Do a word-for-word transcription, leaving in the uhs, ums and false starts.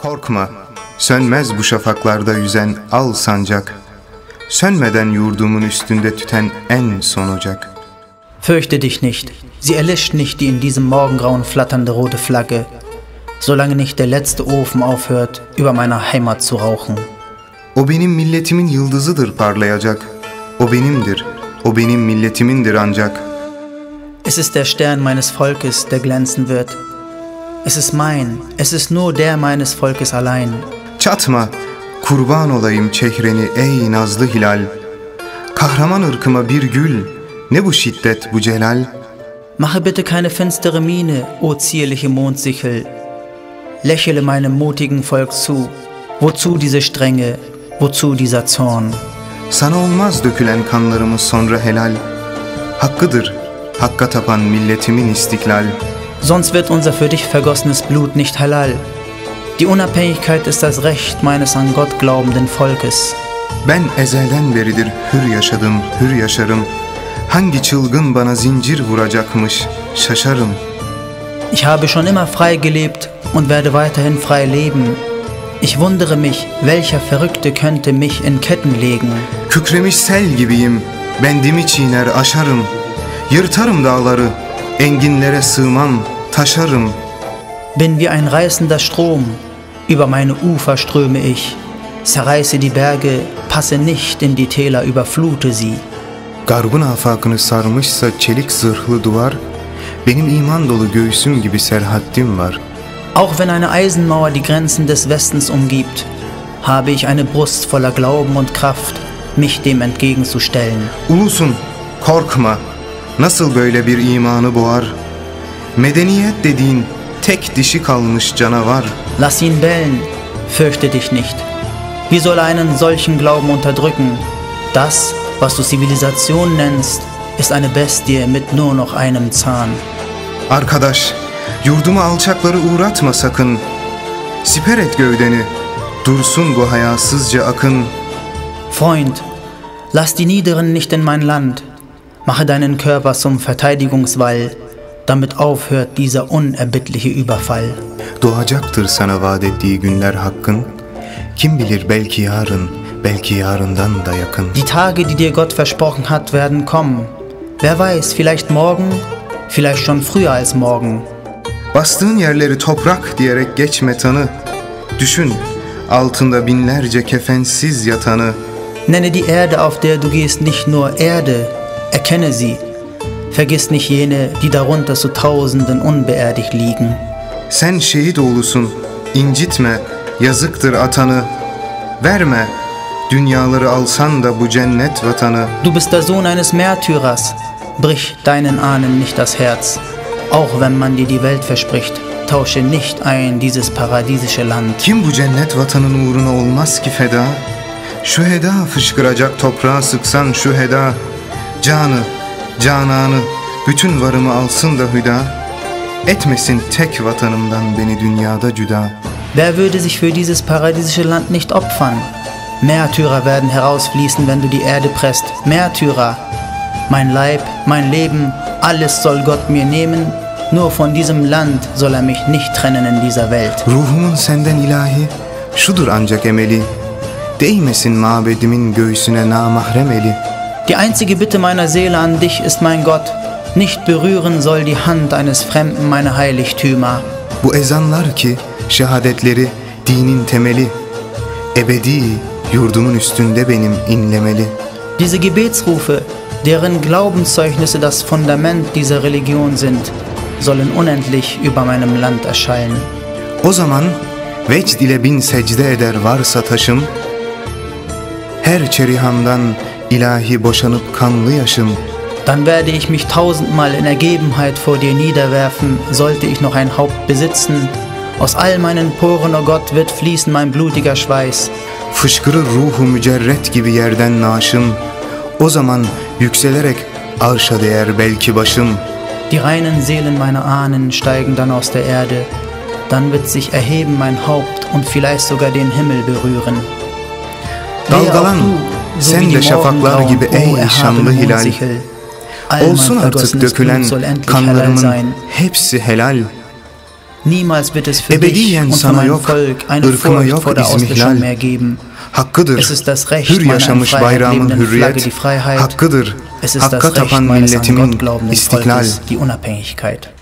Korkma, sönmez bu şafaklarda yüzen al sancak, sönmeden yurdumun üstünde tüten en son ocak. Fürchte dich nicht, sie erlischt nicht die in diesem Morgengrauen flatternde rote Flagge, solange nicht der letzte Ofen aufhört, über meiner Heimat zu rauchen. O benim milletimin yıldızıdır parlayacak, o benimdir, o benim milletimindir ancak. Es ist der Stern meines Volkes, der glänzen wird. Es ist mein, es ist nur der meines Volkes allein. Çatma, kurban olayım çehreni ey nazlı hilal. Kahraman ırkıma bir gül, ne bu şiddet bu celal. Mache bitte keine finstere Miene, o zierliche Mondsichel. Lächele meinem mutigen Volk zu. Wozu diese Strenge, wozu dieser Zorn? Sana olmaz dökülen kanlarımız sonra helal. Hakkıdır, hakka tapan milletimin istiklal. Sonst wird unser für dich vergossenes Blut nicht halal. Die Unabhängigkeit ist das Recht meines an Gott glaubenden Volkes. Ben ezelden beridir hür yaşadım, hür yaşarım. Hangi çılgın bana zincir vuracakmış, şaşarım. Ich habe schon immer frei gelebt und werde weiterhin frei leben. Ich wundere mich, welcher Verrückte könnte mich in Ketten legen. Kükremiş sel gibiyim, bendimi çiğner aşarım. Yırtarım dağları, enginlere sığmam, taşarım. Bin wie ein reißender Strom, über meine Ufer ströme ich. Zerreiße die Berge, passe nicht in die Täler, überflute sie. Garbın afakını sarmışsa çelik zırhlı duvar, benim iman dolu göğsüm gibi serhaddim var. Auch wenn eine Eisenmauer die Grenzen des Westens umgibt, habe ich eine Brust voller Glauben und Kraft, mich dem entgegenzustellen. Ulusun, korkma, nasıl böyle bir imanı boğar? Medeniyet dediğin tek dişi kalmış canavar. Lass ihn bellen, fürchte dich nicht. Wie soll er einen solchen Glauben unterdrücken? Das, was du Zivilisation nennst, ist eine Bestie mit nur noch einem Zahn. Arkadaş, yurduma alçakları uğratma sakın. Siper et gövdeni, dursun bu hayasızca akın. Freund, lass die Niederen nicht in mein Land. Mache deinen Körper zum Verteidigungswall, damit aufhört dieser unerbittliche Überfall. Doğacaktır sana vaat ettiği günler hakkın. Kim bilir belki yarın, belki yarından da yakın. Die Tage, die dir Gott versprochen hat, werden kommen. Wer weiß, vielleicht morgen, vielleicht schon früher als morgen. Bastığın yerleri toprak diyerek geçme tanı. Düşün, altında binlerce kefensiz yatanı. Nenne die Erde, auf der du gehst, nicht nur Erde, erkenne sie. Vergiss nicht jene, die darunter zu Tausenden unbeerdigt liegen. Sen şehit oğlusun, incitme, yazıktır atanı. Verme, dünyaları alsan da bu cennet vatanı. Du bist der Sohn eines Märtyrers, brich deinen Ahnen nicht das Herz. Auch wenn man dir die Welt verspricht, tausche nicht ein dieses paradiesische Land. Kim bu cennet vatanın uğruna olmaz ki feda? Şüheda fışkıracak toprağa sıksan şüheda. Canı, cananı, bütün varımı alsın da hüda. Etmesin tek vatanımdan beni dünyada cüda. Wer würde sich für dieses paradiesische Land nicht opfern? Märtyrer werden herausfließen, wenn du die Erde presst. Märtyrer. Mein Leib, mein Leben, alles soll Gott mir nehmen. Nur von diesem Land soll er mich nicht trennen in dieser Welt. Ruhumun senden ilahi, şudur ancak emeli. Değmesin mabedimin göğsüne namahrem eli. Die einzige Bitte meiner Seele an dich ist mein Gott. Nicht berühren soll die Hand eines Fremden meine Heiligtümer. Bu ezanlar ki şehadetleri dinin temeli. Ebedi yurdumun üstünde benim inlemeli. Diese Gebetsrufe, deren Glaubenszeugnisse das Fundament dieser Religion sind, sollen unendlich über meinem Land erschallen. O zaman vecd ile bin secde eder varsa taşım, her çerihamdan ilahi boşanıp kanlı yaşım. Dann werde ich mich tausendmal in Ergebenheit vor dir niederwerfen, sollte ich noch ein Haupt besitzen. Aus all meinen Poren, o Gott, wird fließen mein blutiger Schweiß. Fışkırır ruhu mücerret gibi yerden naşım. O zaman yükselerek arşa değer belki başım. Die reinen Seelen meiner Ahnen steigen dann aus der Erde. Dann wird sich erheben mein Haupt und vielleicht sogar den Himmel berühren. Dalgalan, sen de şafaklar gibi ey şanlı hilal. Olsun artık dökülen kanlarımın hepsi helal. Niemals wird es für dich Ebediyen und für sana mein yok, Volk eine ırkıma Furcht yok vor der Auslöschung izmihlal. mehr geben. Hakkıdır, Es ist das Recht hür meiner in yaşamış Freiheit bayrağımın lebenden Flagge, hürriyet, die Freiheit. hakkıdır, Es ist Hakka das Recht tapan meines an milletimin Gott glaubenden istiklal. Volkes, die Unabhängigkeit.